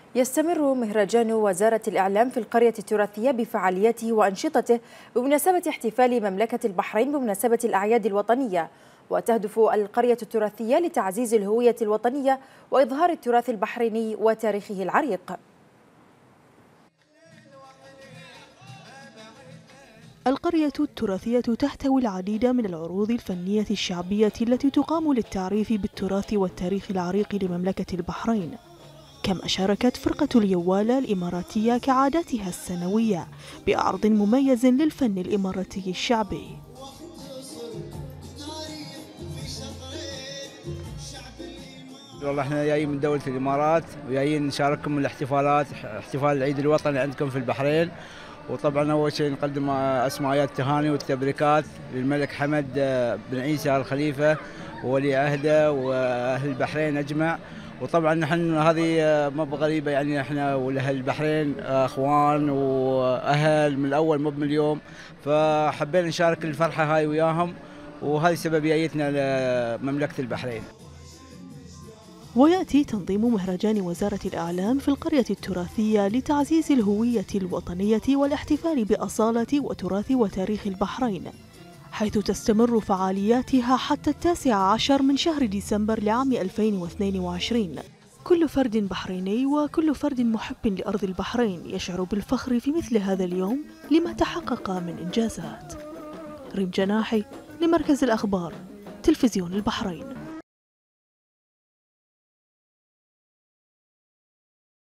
يستمر مهرجان وزارة الإعلام في القرية التراثية بفعالياته وأنشطته بمناسبة احتفال مملكة البحرين بمناسبة الأعياد الوطنية. وتهدف القرية التراثية لتعزيز الهوية الوطنية وإظهار التراث البحريني وتاريخه العريق. القرية التراثية تحتوي العديد من العروض الفنية الشعبية التي تقام للتعريف بالتراث والتاريخ العريق لمملكة البحرين، كما شاركت فرقة اليوالة الإماراتية كعاداتها السنوية بعرض مميز للفن الإماراتي الشعبي. والله احنا جايين من دولة الإمارات وجايين نشارككم الاحتفالات، احتفال العيد الوطني عندكم في البحرين. وطبعا أول شيء نقدم أسماءات التهاني والتبريكات للملك حمد بن عيسى آل خليفة وولي عهده وأهل البحرين أجمع. وطبعا نحن هذه ما بغريبة، يعني احنا والاهل البحرين اخوان واهل من الاول مو من اليوم، فحبينا نشارك الفرحة هاي وياهم، وهذه سببيتنا لمملكة البحرين. ويأتي تنظيم مهرجان وزارة الإعلام في القرية التراثية لتعزيز الهوية الوطنية والاحتفال بأصالة وتراث وتاريخ البحرين، حيث تستمر فعالياتها حتى 19 من شهر ديسمبر لعام 2022. كل فرد بحريني وكل فرد محب لأرض البحرين يشعر بالفخر في مثل هذا اليوم لما تحقق من إنجازات. ريم جناحي لمركز الأخبار، تلفزيون البحرين.